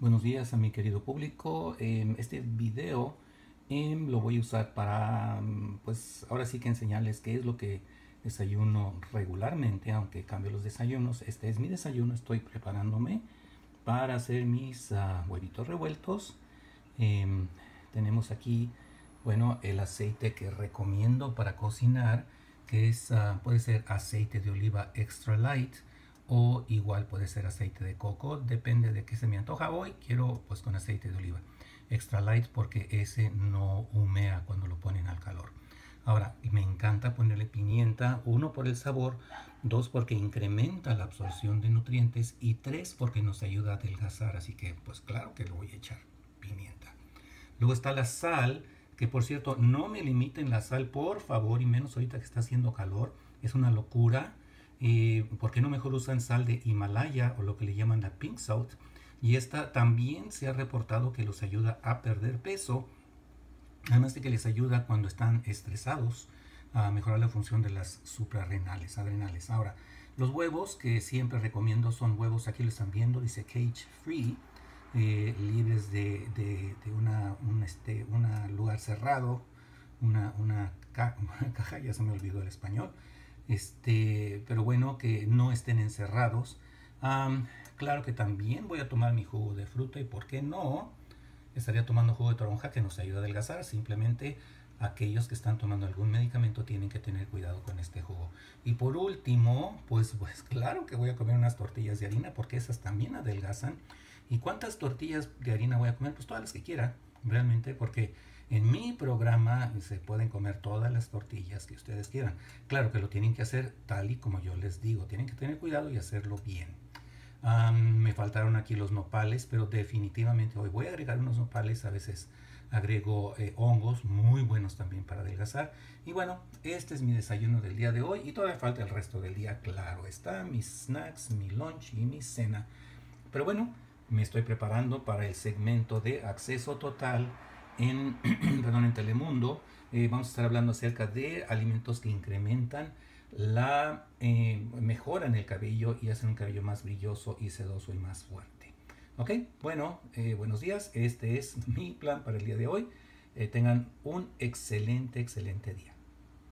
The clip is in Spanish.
Buenos días a mi querido público. Este video lo voy a usar para, pues ahora sí que enseñarles qué es lo que desayuno regularmente, aunque cambio los desayunos. Este es mi desayuno, estoy preparándome para hacer mis huevitos revueltos. Em, Tenemos aquí, bueno, el aceite que recomiendo para cocinar, que es, puede ser aceite de oliva extra light o igual puede ser aceite de coco, depende de qué se me antoja hoy. Quiero pues con aceite de oliva extra light porque ese no humea cuando lo ponen al calor. Ahora, me encanta ponerle pimienta, uno por el sabor, dos porque incrementa la absorción de nutrientes y tres porque nos ayuda a adelgazar, así que pues claro que le voy a echar pimienta. Luego está la sal, que por cierto, no me limiten la sal, por favor, y menos ahorita que está haciendo calor. Es una locura. ¿Por qué no mejor usan sal de Himalaya o lo que le llaman la pink salt? Y esta también se ha reportado que los ayuda a perder peso, además de que les ayuda cuando están estresados a mejorar la función de las suprarrenales, adrenales. Ahora, los huevos que siempre recomiendo son huevos, aquí lo están viendo, dice cage free, libres de un lugar cerrado, una caja, ya se me olvidó el español, pero bueno, que no estén encerrados. Claro que también voy a tomar mi jugo de fruta y por qué no, estaría tomando jugo de toronja que nos ayuda a adelgazar. Simplemente aquellos que están tomando algún medicamento tienen que tener cuidado con este jugo. Y por último, pues claro que voy a comer unas tortillas de harina porque esas también adelgazan. ¿Y cuántas tortillas de harina voy a comer? Pues todas las que quiera, realmente, porque en mi programa se pueden comer todas las tortillas que ustedes quieran. Claro que lo tienen que hacer tal y como yo les digo. Tienen que tener cuidado y hacerlo bien. Me faltaron aquí los nopales, pero definitivamente hoy voy a agregar unos nopales. A veces agrego hongos, muy buenos también para adelgazar. Y bueno, este es mi desayuno del día de hoy y todavía falta el resto del día, claro está, mis snacks, mi lunch y mi cena. Pero bueno, me estoy preparando para el segmento de acceso total en, perdón, en Telemundo. Vamos a estar hablando acerca de alimentos que incrementan la mejora en el cabello y hacen un cabello más brilloso y sedoso y más fuerte. Ok, bueno, buenos días. Este es mi plan para el día de hoy. Tengan un excelente día.